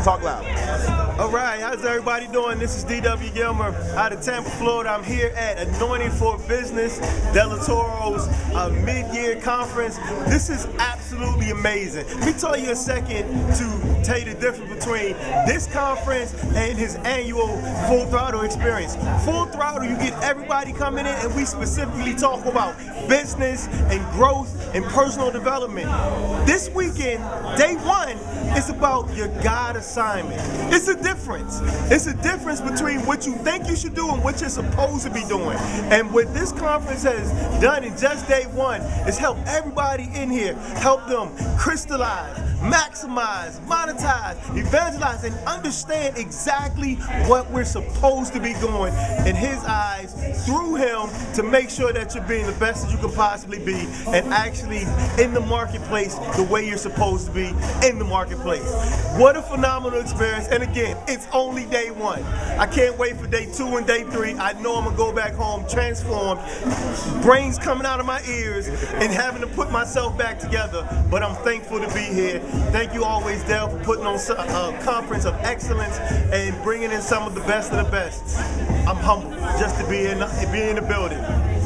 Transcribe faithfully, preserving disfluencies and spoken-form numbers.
Talk loud. All right, how's everybody doing? This is D W Gilmore out of Tampa, Florida. I'm here at Anointed for Business, Delatorro's uh, mid-year conference. This is absolutely amazing. Let me tell you a second to tell you the difference between this conference and his annual Full Throttle experience. Full Throttle, you get everybody coming in and we specifically talk about business and growth and personal development. This weekend, day one, is about your God assignment. It's a difference. It's a difference between what you think you should do and what you're supposed to be doing. And what this conference has done in just day one is help everybody in here, help them crystallize, maximize, monetize, evangelize, and understand exactly what we're supposed to be doing in his eyes through him to make sure that you're being the best that you can possibly be and actually in the marketplace the way you're supposed to be in the marketplace. What a phenomenal experience. And again, it's only day one. I can't wait for day two and day three. I know I'm gonna go back home transformed, brains coming out of my ears and having to put myself back together, but I'm thankful to be here. Thank you always, Del, for putting on a conference of excellence and bringing in some of the best of the best. I'm humbled just to be in, be in the building.